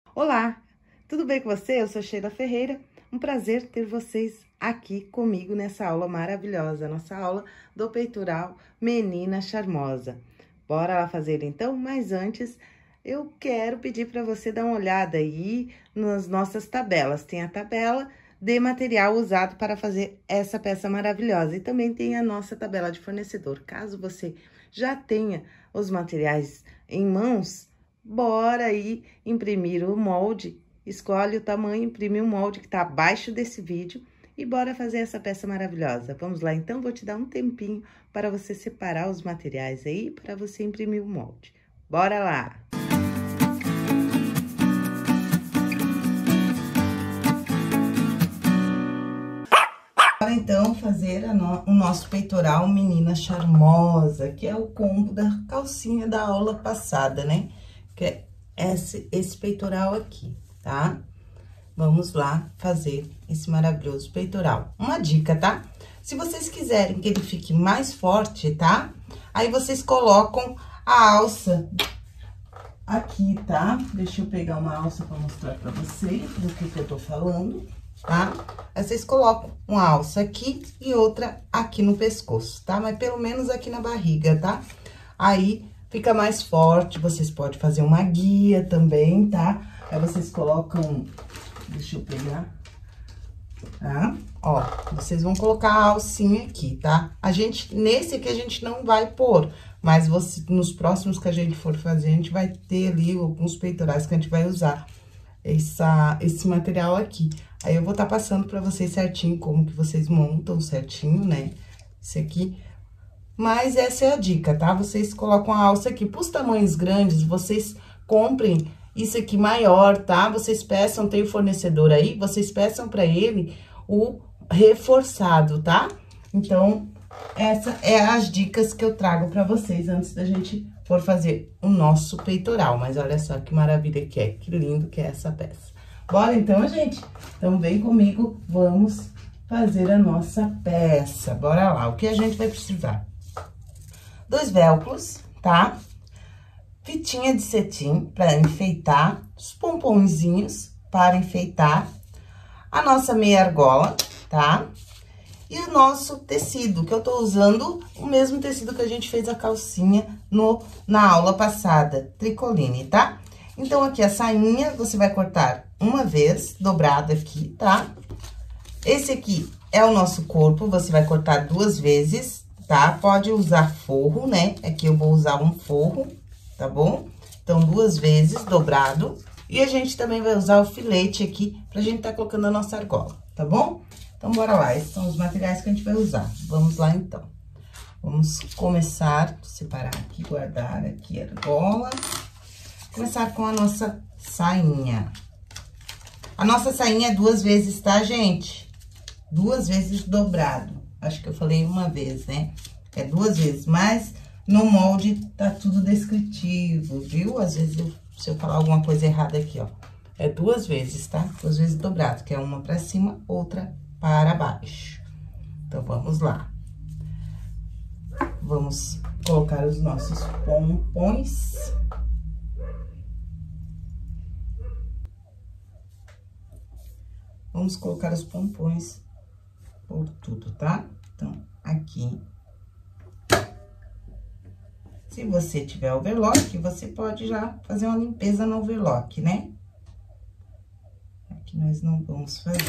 Olá, tudo bem com você? Eu sou Sheila Ferreira. Um prazer ter vocês aqui comigo nessa aula maravilhosa, nossa aula do peitoral Menina Charmosa. Bora lá fazer então? Mas antes, eu quero pedir para você dar uma olhada aí nas nossas tabelas. Tem a tabela de material usado para fazer essa peça maravilhosa e também tem a nossa tabela de fornecedor. Caso você já tenha os materiais em mãos, bora aí imprimir o molde, escolhe o tamanho, imprime o molde que tá abaixo desse vídeo e bora fazer essa peça maravilhosa. Vamos lá, então, vou te dar um tempinho para você separar os materiais aí, para você imprimir o molde. Bora lá! Bora, então, fazer o nosso peitoral Menina Charmosa, que é o combo da calcinha da aula passada, né? Que é esse peitoral aqui, tá? Vamos lá fazer esse maravilhoso peitoral. Uma dica, tá? Se vocês quiserem que ele fique mais forte, tá? Aí vocês colocam a alça aqui, tá? Deixa eu pegar uma alça pra mostrar pra vocês do que eu tô falando, tá? Aí vocês colocam uma alça aqui e outra aqui no pescoço, tá? Mas pelo menos aqui na barriga, tá? Aí fica mais forte, vocês podem fazer uma guia também, tá? Aí vocês colocam, deixa eu pegar, tá? Ó, vocês vão colocar a alcinha aqui, tá? Nesse aqui a gente não vai pôr, mas nos próximos que a gente for fazer, a gente vai ter ali alguns peitorais que a gente vai usar esse material aqui. Aí eu vou estar passando pra vocês certinho como que vocês montam certinho, né? Esse aqui. Mas essa é a dica, tá? Vocês colocam a alça aqui. Pros tamanhos grandes, vocês comprem isso aqui maior, tá? Vocês peçam, tem o fornecedor aí, vocês peçam pra ele o reforçado, tá? Então, essa é as dicas que eu trago pra vocês antes da gente for fazer o nosso peitoral. Mas olha só que maravilha que é, que lindo que é essa peça. Bora então, gente? Então, vem comigo, vamos fazer a nossa peça. Bora lá, o que a gente vai precisar? 2 velcros, tá? Fitinha de cetim para enfeitar, os pomponzinhos para enfeitar, a nossa meia argola, tá? E o nosso tecido, que eu tô usando o mesmo tecido que a gente fez a calcinha na aula passada, tricoline, tá? Então, aqui a sainha, você vai cortar uma vez, dobrado aqui, tá? Esse aqui é o nosso corpo, você vai cortar 2 vezes, tá? Pode usar forro, né? Aqui eu vou usar um forro, tá bom? Então, 2 vezes, dobrado. E a gente também vai usar o filete aqui, pra gente tá colocando a nossa argola, tá bom? Então, bora lá, esses são os materiais que a gente vai usar. Vamos lá, então. Vamos começar, separar aqui, guardar aqui a argola. Começar com a nossa sainha. A nossa sainha é 2 vezes, tá, gente? 2 vezes dobrado. Acho que eu falei uma vez, né? É 2 vezes, mas no molde tá tudo descritivo, viu? Às vezes, se eu falar alguma coisa errada aqui, ó. É 2 vezes, tá? 2 vezes dobrado, que é uma pra cima, outra para baixo. Então, vamos lá. Vamos colocar os nossos pompons. Vamos colocar os pompons por tudo, tá? Então, aqui. Se você tiver overlock, você pode já fazer uma limpeza no overlock, né? Aqui nós não vamos fazer.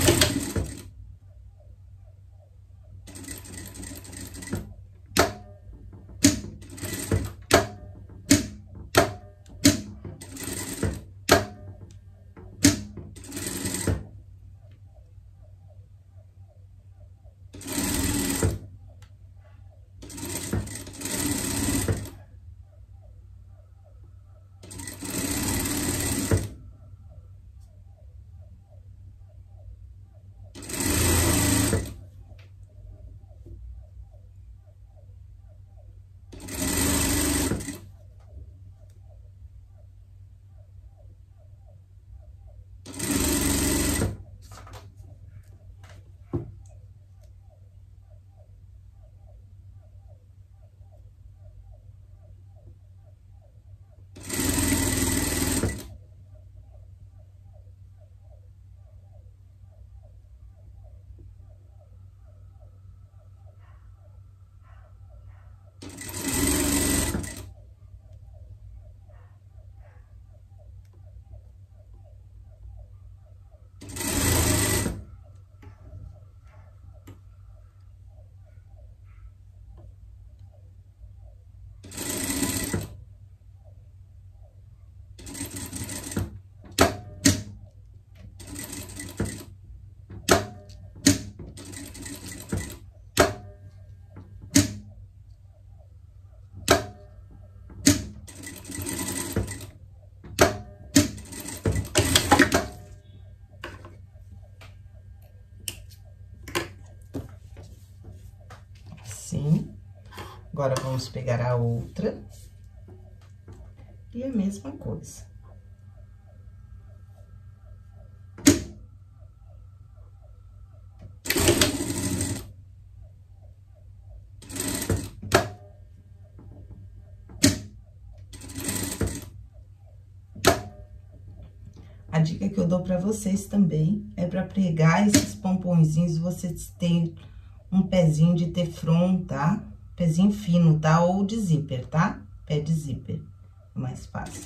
Agora, vamos pegar a outra. E a mesma coisa. A dica que eu dou pra vocês também é pra pregar esses pomponzinhos, vocês têm um pezinho de teflon, tá? Pezinho fino, tá? Ou de zíper, tá? Pé de zíper, é mais fácil.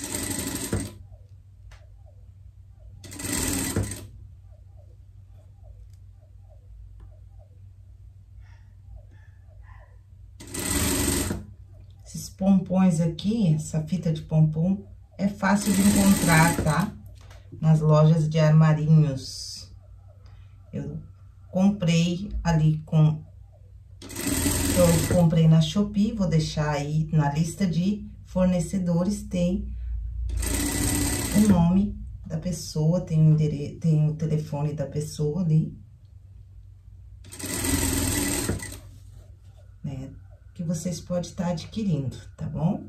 Esses pompons aqui, essa fita de pompom, é fácil de encontrar, tá? Nas lojas de armarinhos. Eu comprei ali com... Eu comprei na Shopee, vou deixar aí na lista de fornecedores, tem o nome da pessoa, tem o endereço, tem o telefone da pessoa ali. Né? Que vocês podem estar adquirindo, tá bom?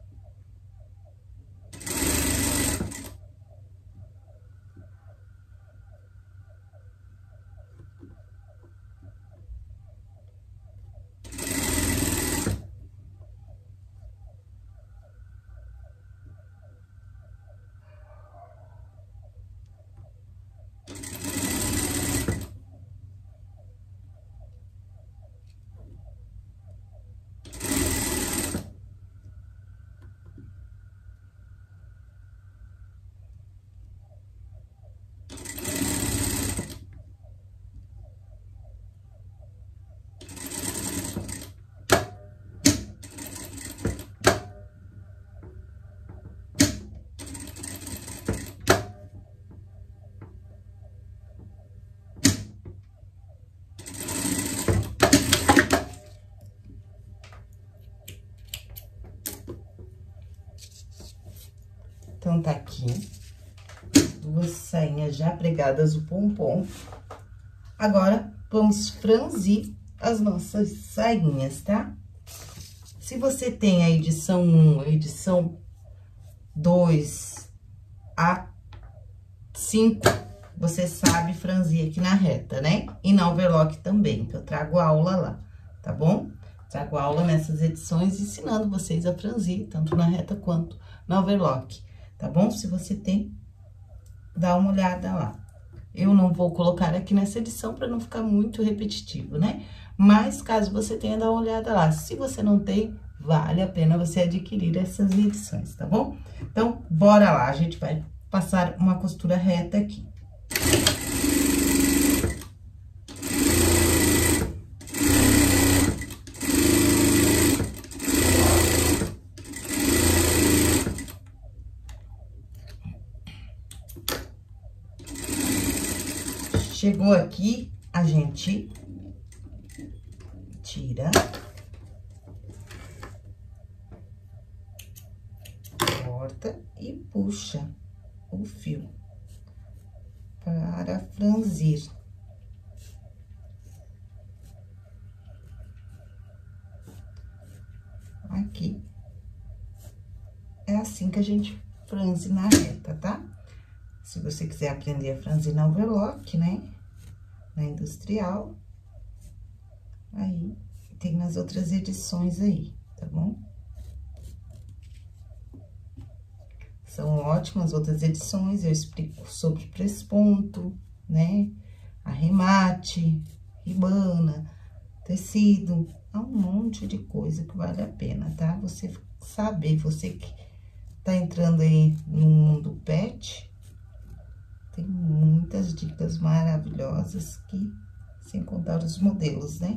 Então, tá aqui, duas sainhas já pregadas o pompom. Agora, vamos franzir as nossas sainhas, tá? Se você tem a edição 1, a edição 2 a 5, você sabe franzir aqui na reta, né? E na overlock também, que eu trago aula lá, tá bom? Trago aula nessas edições ensinando vocês a franzir, tanto na reta quanto na overlock. Tá bom? Se você tem, dá uma olhada lá. Eu não vou colocar aqui nessa edição para não ficar muito repetitivo, né? Mas, caso você tenha, dá uma olhada lá. Se você não tem, vale a pena você adquirir essas edições, tá bom? Então, bora lá. A gente vai passar uma costura reta aqui. Chegou aqui, a gente tira, corta e puxa o fio para franzir. Aqui. É assim que a gente franze na reta, tá? Se você quiser aprender a franzir na overlock, né? Na industrial. Aí, tem nas outras edições aí, tá bom? São ótimas outras edições, eu explico sobre press-ponto, né? Arremate, ribana, tecido, há um monte de coisa que vale a pena, tá? Você saber, você que tá entrando aí no mundo pet, tem muitas dicas maravilhosas que, sem contar os modelos, né?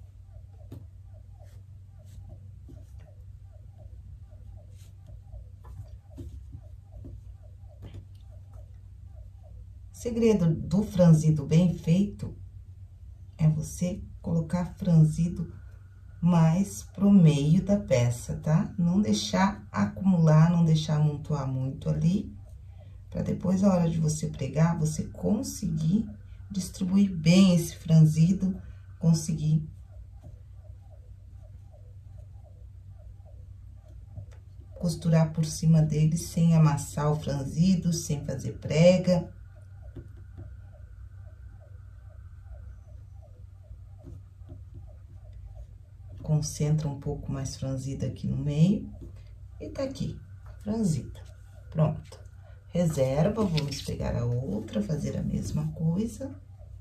O segredo do franzido bem feito é você colocar franzido mais pro meio da peça, tá? Não deixar acumular, não deixar amontoar muito ali, para depois, a hora de você pregar, você conseguir distribuir bem esse franzido, conseguir costurar por cima dele sem amassar o franzido, sem fazer prega. Concentra um pouco mais franzida aqui no meio. E tá aqui, franzida. Pronto. Reserva, vamos pegar a outra, fazer a mesma coisa.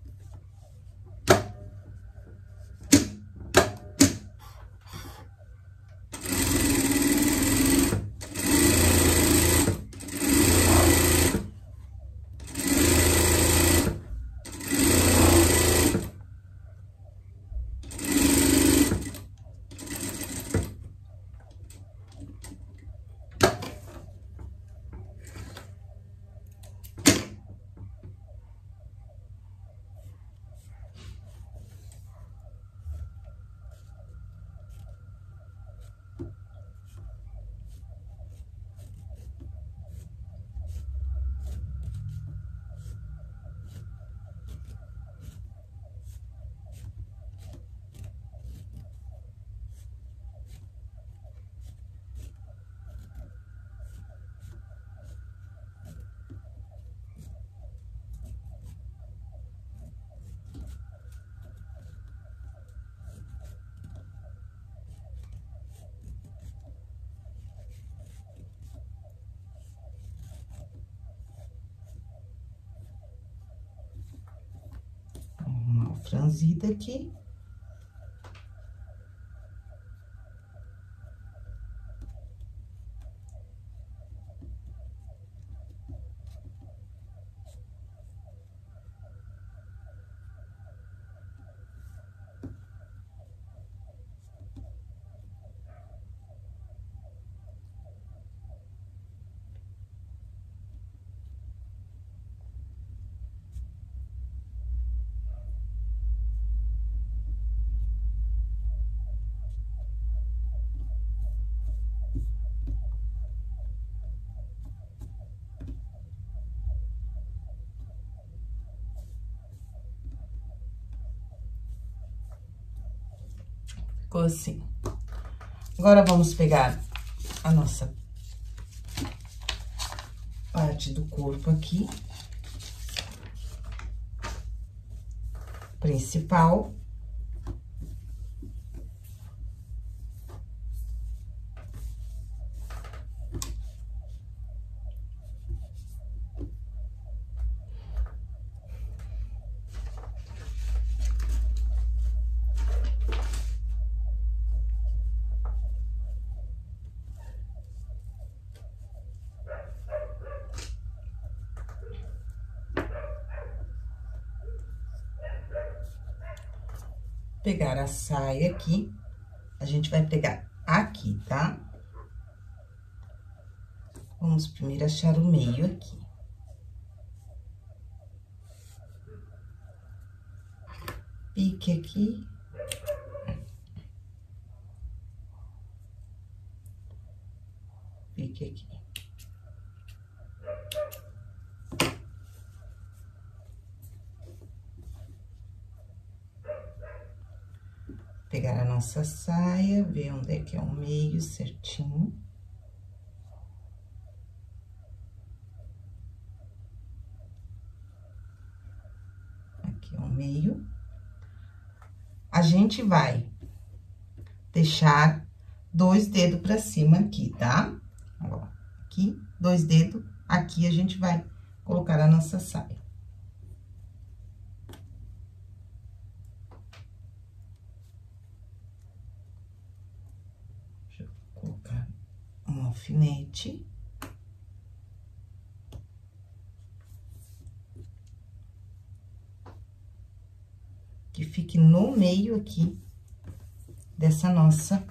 Uma franzida aqui. Ficou assim. Agora, vamos pegar a nossa parte do corpo aqui. Principal. Pegar a saia aqui, a gente vai pegar aqui, tá? Vamos primeiro achar o meio aqui. Pique aqui. Pique aqui. Pegar a nossa saia, ver onde é que é o meio certinho. Aqui é o meio. A gente vai deixar 2 dedos pra cima aqui, tá? Ó, aqui, 2 dedos, aqui a gente vai colocar a nossa saia. Colocar um alfinete. Que fique no meio aqui dessa nossa.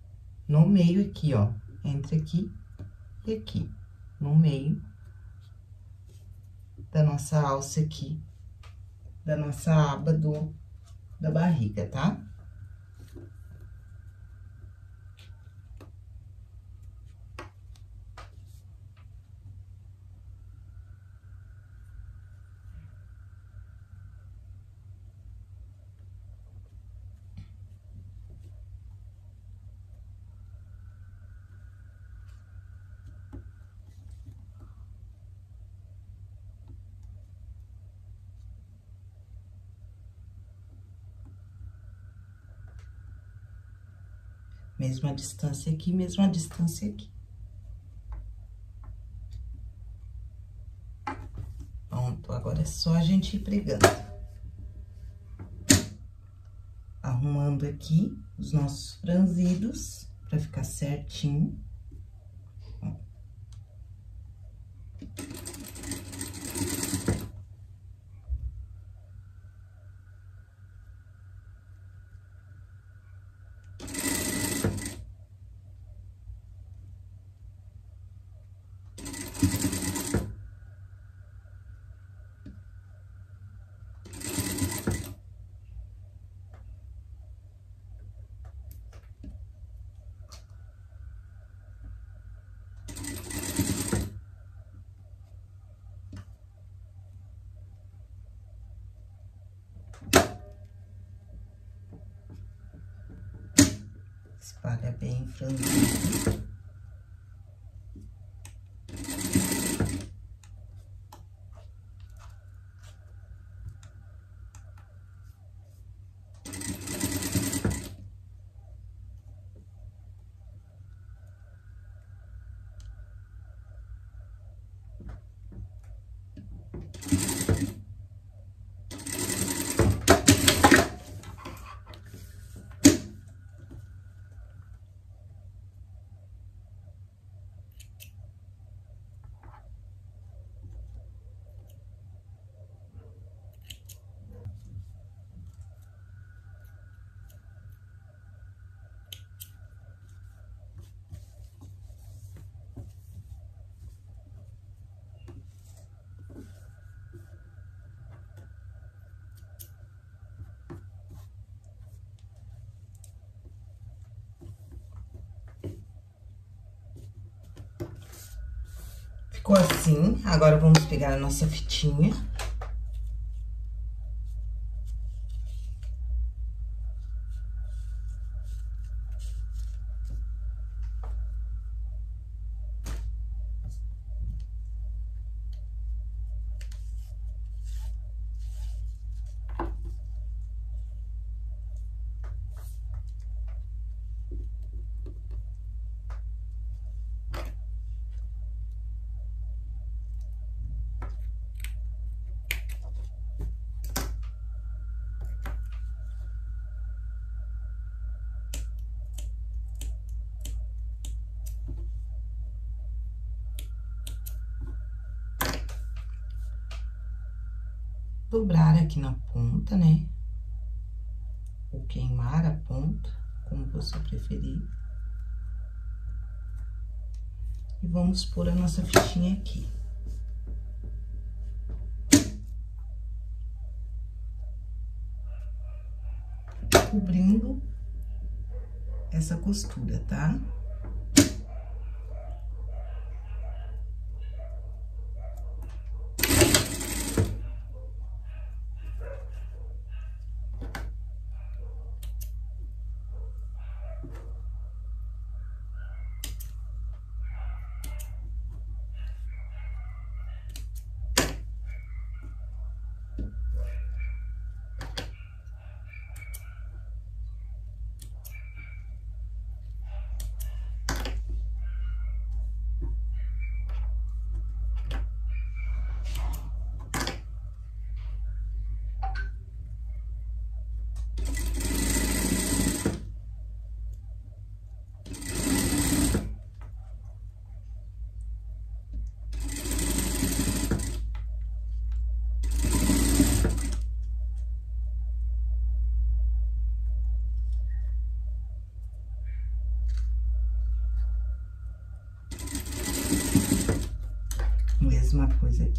No meio aqui, ó, entre aqui e aqui, no meio, da nossa alça aqui, da nossa aba da barriga, tá? Mesma distância aqui, mesma distância aqui. Pronto, agora é só a gente ir pregando. Arrumando aqui os nossos franzidos, pra ficar certinho. Espalha bem franzido. Ficou assim, agora vamos pegar a nossa fitinha. Dobrar aqui na ponta, né? Ou queimar a ponta, como você preferir. E vamos pôr a nossa fichinha aqui. Cobrindo essa costura, tá?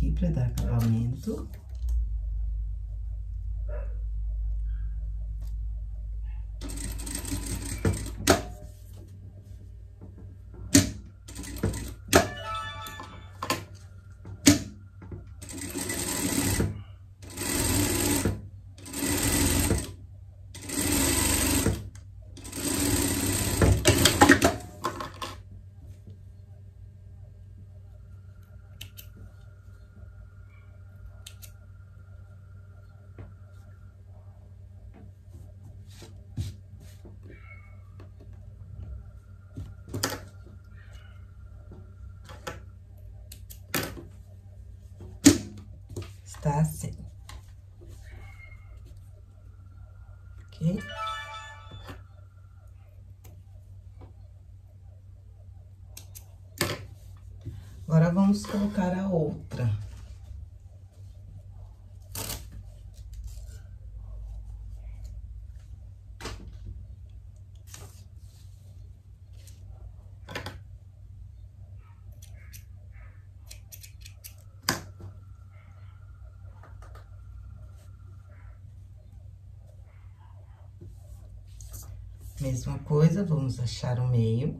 aqui pra dar acabamento. Tá assim. Ok? Agora, vamos colocar a outra. Mesma coisa, vamos achar o meio.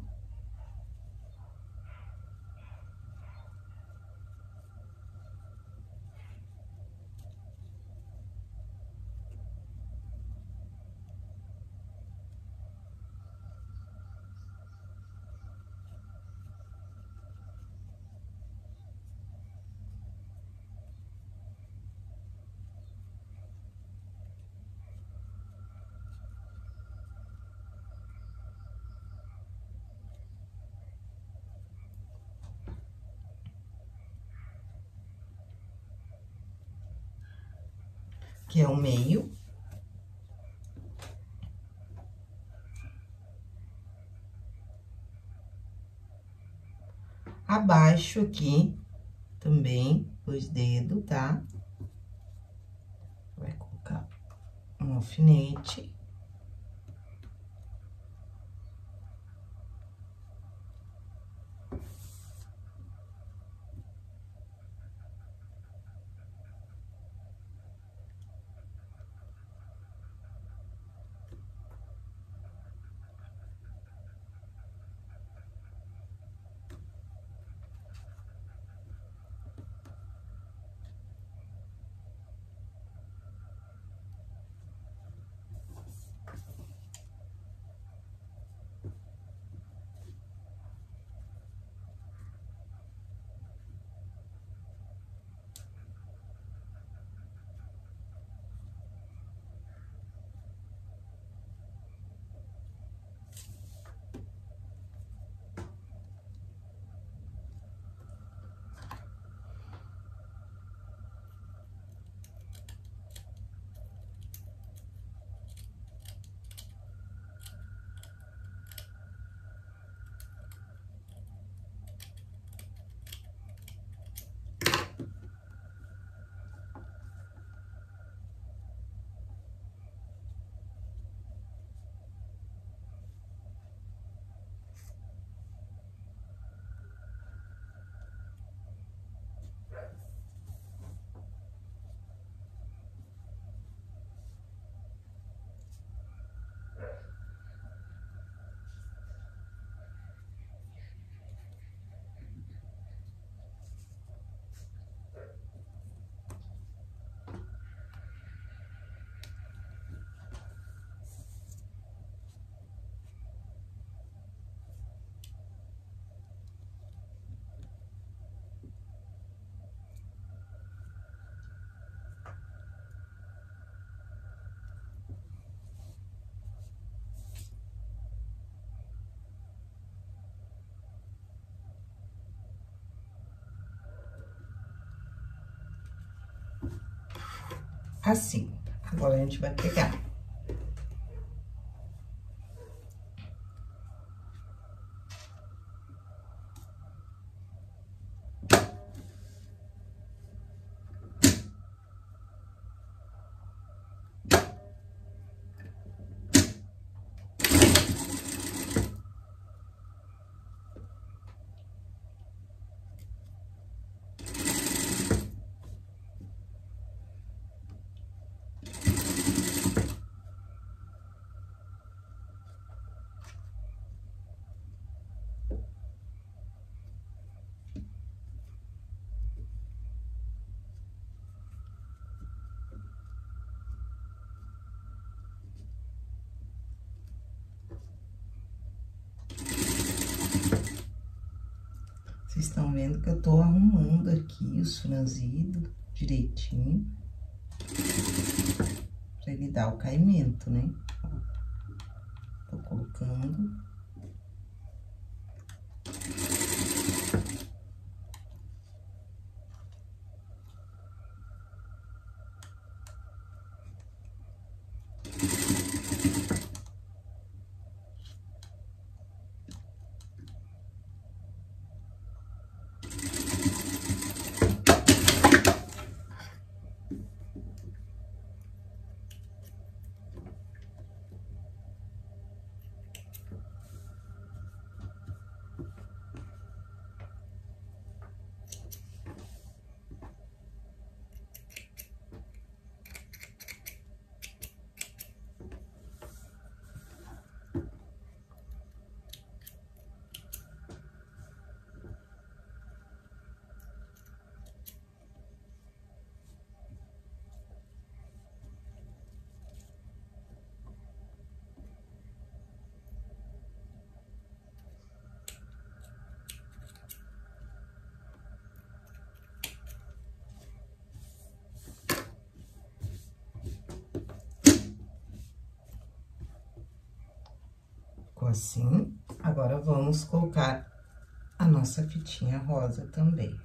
Que é o meio. Abaixo aqui, também, os dedos, tá? Vai colocar um alfinete. Assim. Agora, a gente vai pegar. vendo que eu tô arrumando aqui os franzidos direitinho. Pra ele dar o caimento, né? Tô colocando. Ficou assim. Agora, vamos colocar a nossa fitinha rosa também.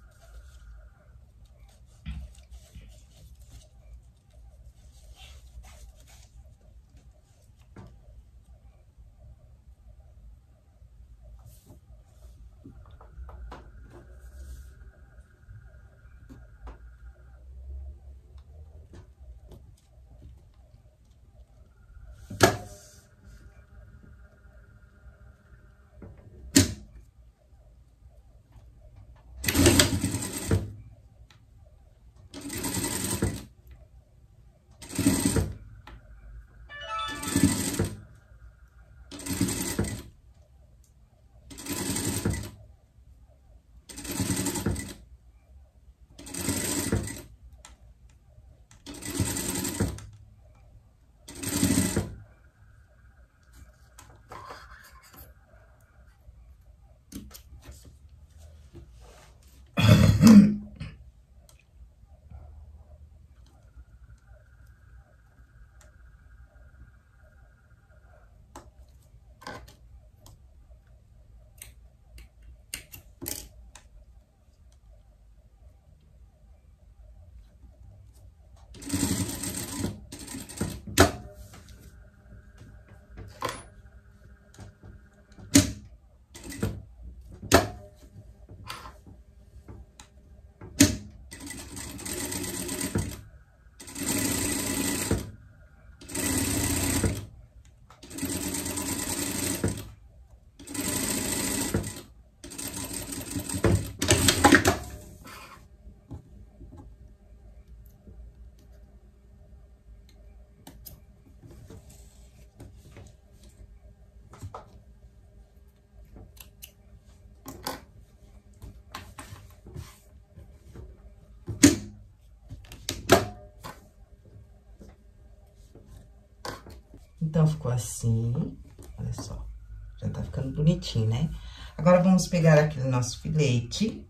Então, ficou assim, olha só, já tá ficando bonitinho, né? Agora, vamos pegar aquele nosso filete,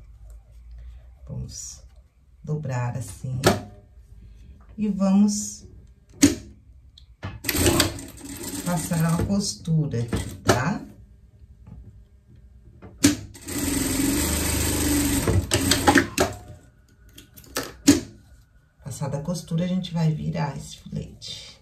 vamos dobrar assim, e vamos passar uma costura aqui, tá? Passada a costura, a gente vai virar esse filete.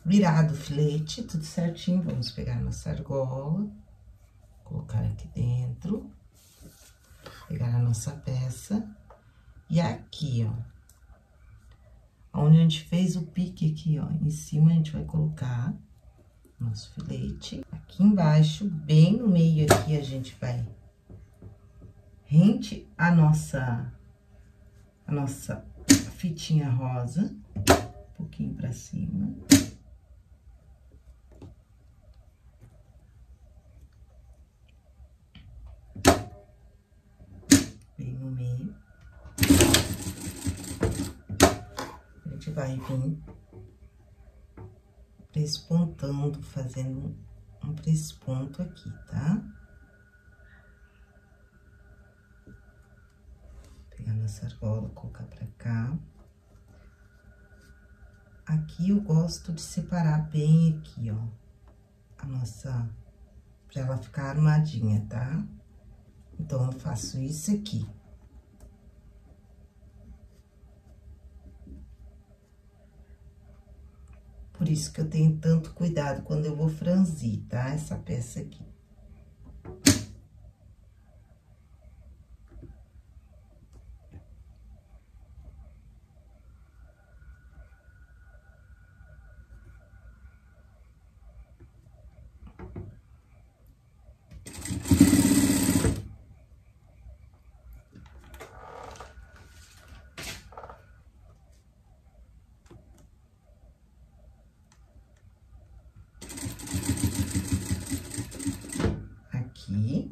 virado o filete, tudo certinho. Vamos pegar nossa argola, colocar aqui dentro, pegar a nossa peça. E aqui, ó, onde a gente fez o pique aqui, ó, em cima a gente vai colocar nosso filete. Aqui embaixo, bem no meio aqui, a gente vai rente a nossa fitinha rosa, um pouquinho pra cima. Bem no meio. A gente vai vir prespontando, fazendo um presponto aqui, tá? Pegar nossa argola, colocar pra cá. Aqui eu gosto de separar bem aqui, ó, a nossa, pra ela ficar armadinha, tá? Então, eu faço isso aqui. Por isso que eu tenho tanto cuidado quando eu vou franzir, tá? Essa peça aqui. Aqui.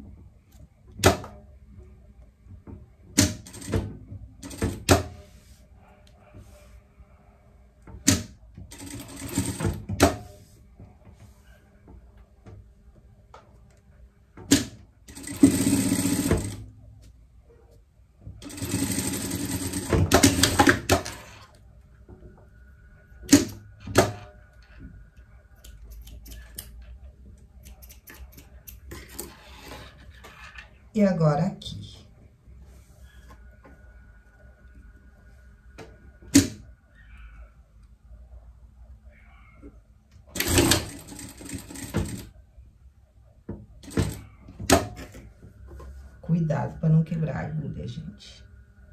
E agora, aqui. Cuidado para não quebrar a agulha, gente.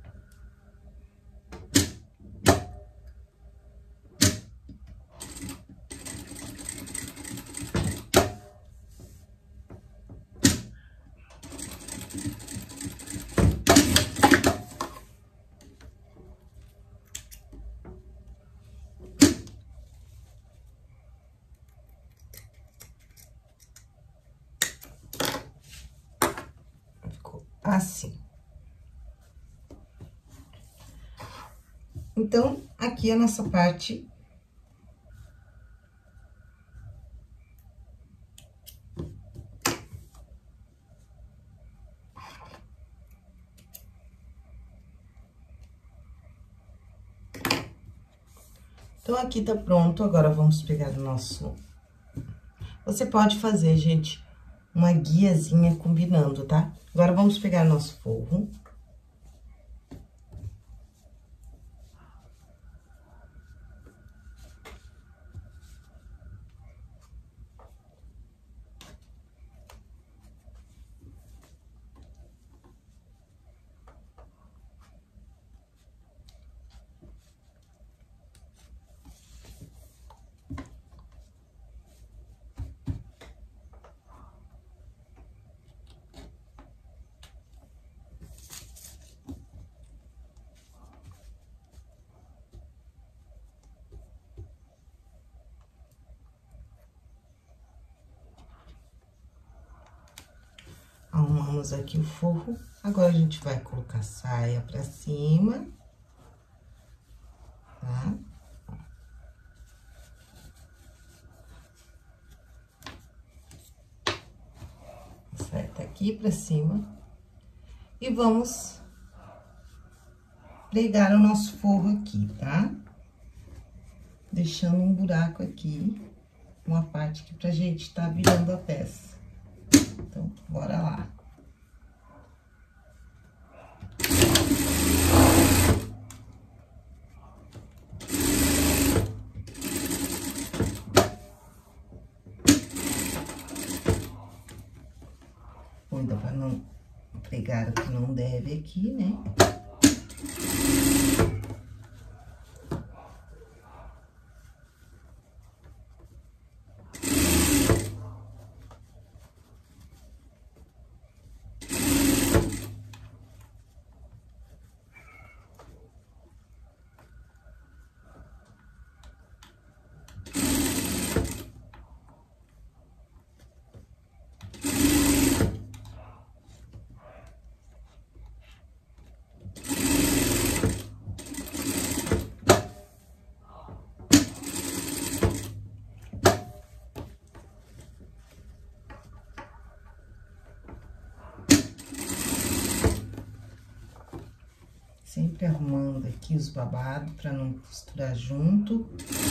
Assim. Então, aqui a nossa parte. Então, aqui tá pronto, agora vamos pegar o nosso... Você pode fazer, gente, uma guiazinha combinando, tá? Agora, vamos pegar nosso forro. Arrumamos aqui o forro. Agora, a gente vai colocar a saia pra cima, tá? A saia tá aqui pra cima. E vamos pregar o nosso forro aqui, tá? Deixando um buraco aqui, uma parte aqui pra gente tá virando a peça. Então, bora lá. cuida para não pregar o que não deve aqui, né? Sempre arrumando aqui os babados para não costurar junto.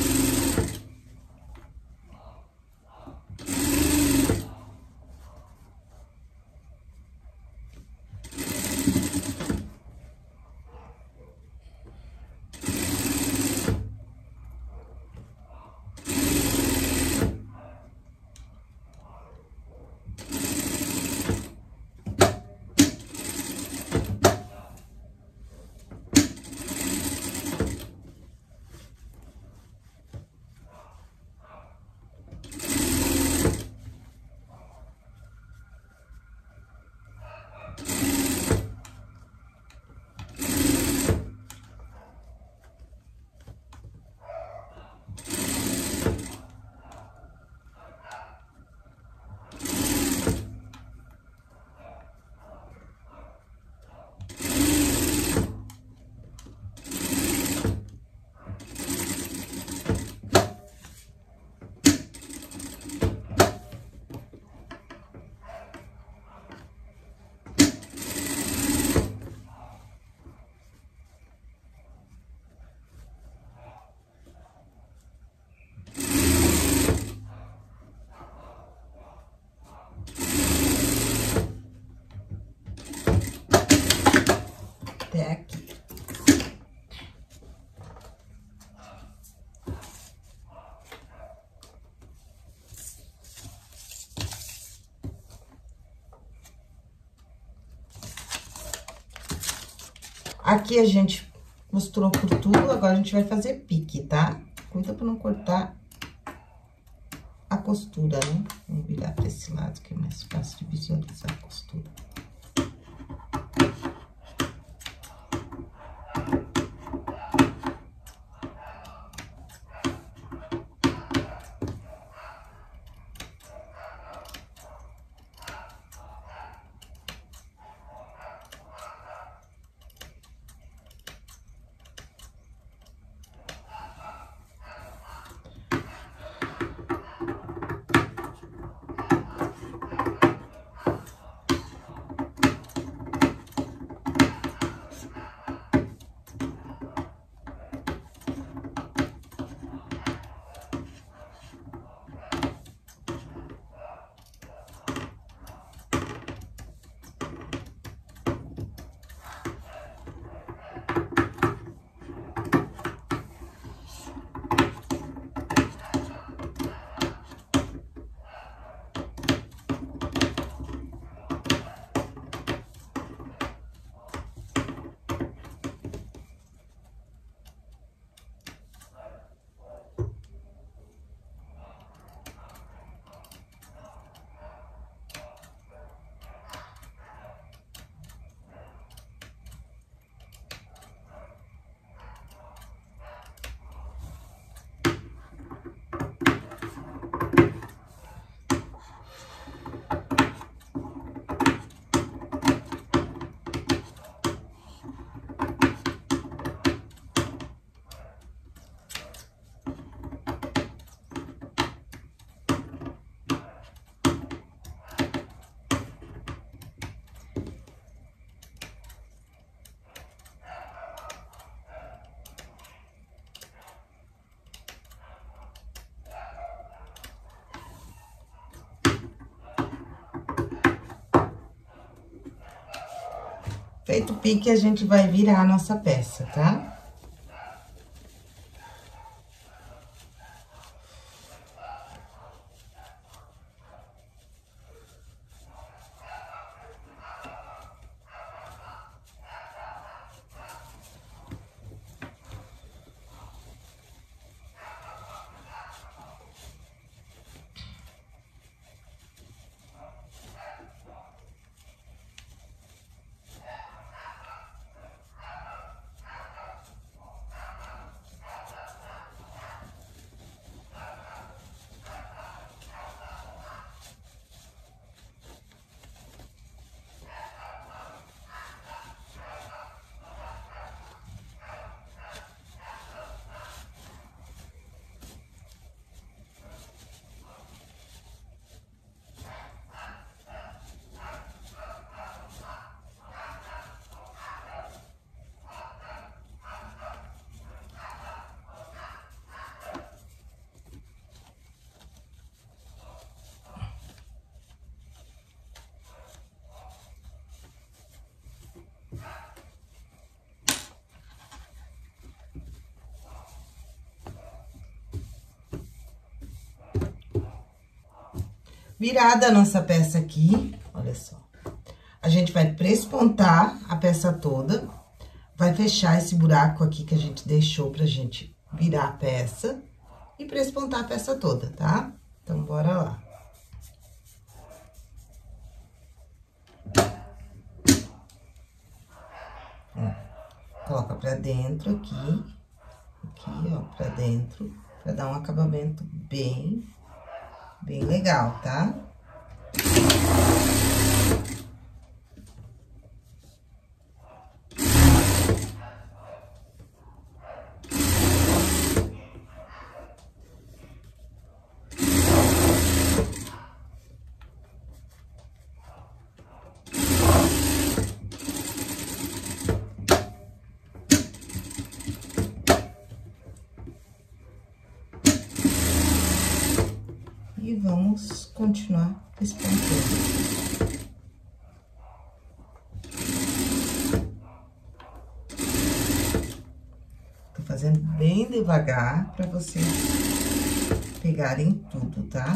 Até aqui. Aqui a gente costurou por tudo, agora a gente vai fazer pique, tá? Cuida pra não cortar a costura, né? Vamos virar pra esse lado que é mais fácil de visualizar a costura. Feito o pique, a gente vai virar a nossa peça, tá? Virada a nossa peça aqui, olha só. A gente vai prespontar a peça toda, vai fechar esse buraco aqui que a gente deixou pra gente virar a peça e prespontar a peça toda, tá? Então, bora lá. Coloca pra dentro aqui, ó, pra dentro, pra dar um acabamento bem legal, tá? E vamos continuar espontando. Tô fazendo bem devagar pra vocês pegarem tudo, tá?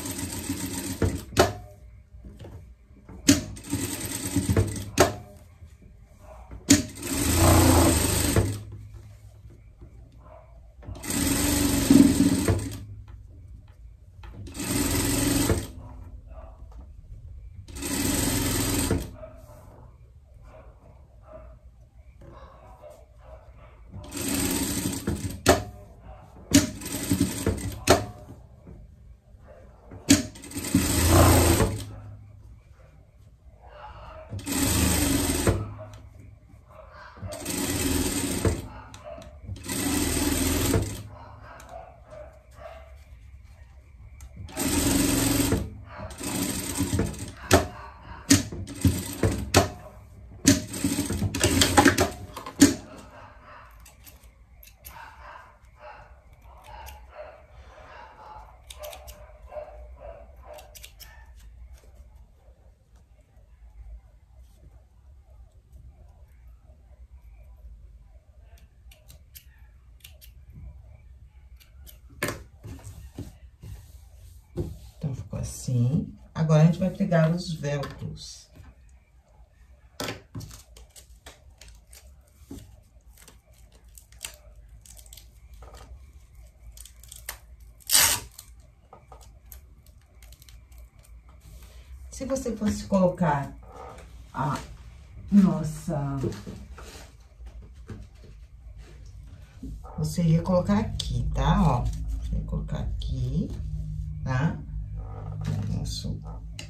Então, ficou assim. Agora, a gente vai pregar os velcros. Se você fosse colocar a nossa... Você ia colocar aqui, tá? Ó, você ia colocar aqui, tá? Nosso...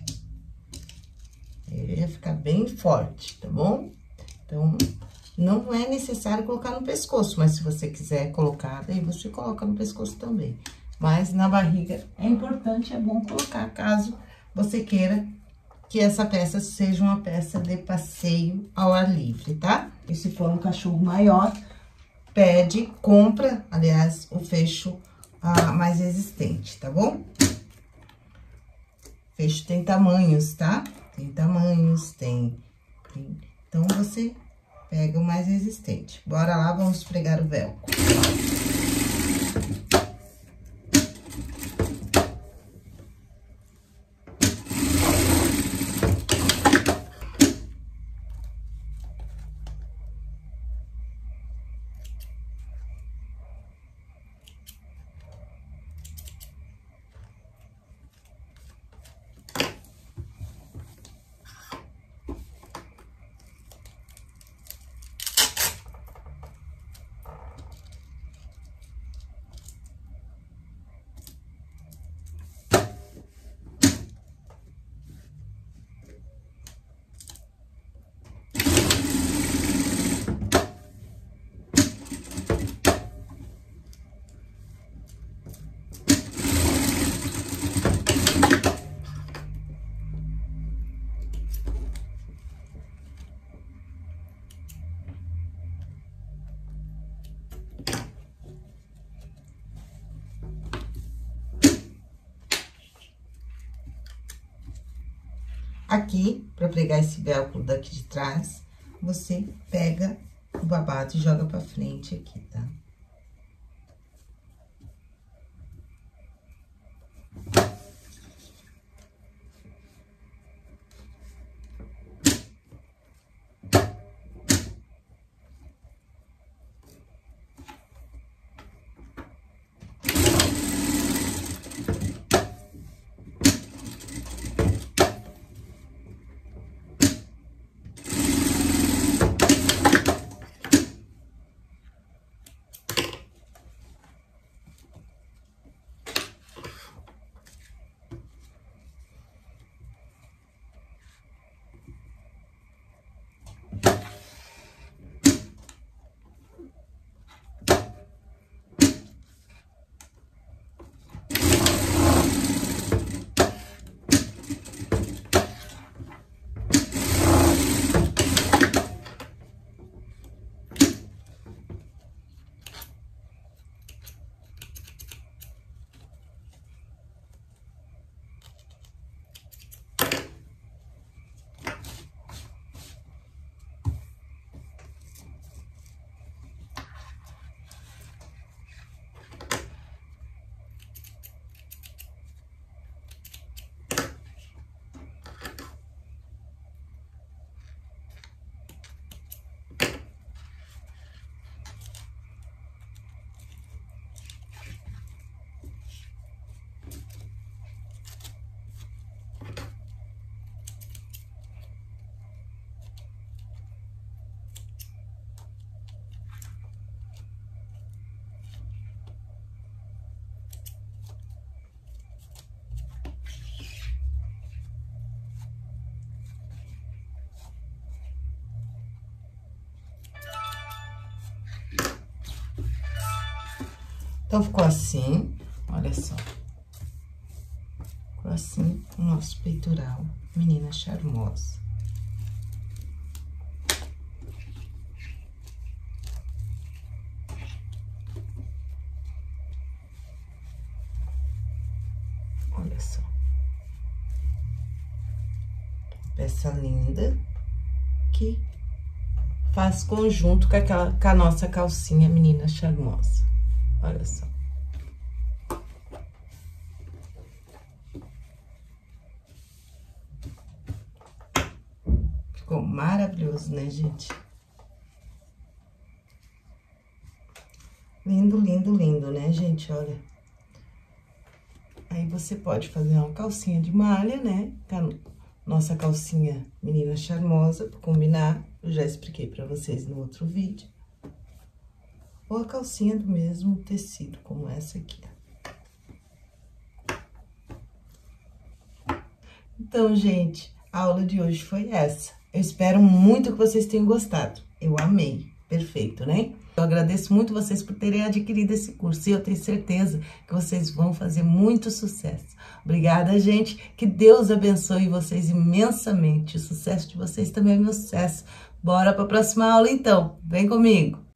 Ele ia ficar bem forte, tá bom? Então, não é necessário colocar no pescoço, mas se você quiser colocar, daí você coloca no pescoço também. Mas na barriga é importante, é bom colocar, caso você queira que essa peça seja uma peça de passeio ao ar livre, tá? E se for um cachorro maior, compra, aliás, o fecho mais resistente, tá bom? Fecho tem tamanhos, tá? Tem tamanhos, então, você pega o mais resistente. Bora lá, vamos pregar o velcro. Aqui, pra pregar esse velcro daqui de trás, você pega o babado e joga pra frente aqui, tá? Então, ficou assim, olha só. Ficou assim o nosso peitoral, menina charmosa. Olha só. Peça linda que faz conjunto com a nossa calcinha menina charmosa. Olha só. Ficou maravilhoso, né, gente? Lindo, lindo, lindo, né, gente? Olha. Aí, você pode fazer uma calcinha de malha, né? Nossa calcinha menina charmosa, pra combinar. Eu já expliquei pra vocês no outro vídeo. Ou a calcinha do mesmo tecido, como essa aqui, ó. Então, gente, a aula de hoje foi essa. Eu espero muito que vocês tenham gostado. Eu amei. Perfeito, né? Eu agradeço muito vocês por terem adquirido esse curso e eu tenho certeza que vocês vão fazer muito sucesso. Obrigada, gente. Que Deus abençoe vocês imensamente. O sucesso de vocês também é meu sucesso. Bora para a próxima aula, então. Vem comigo.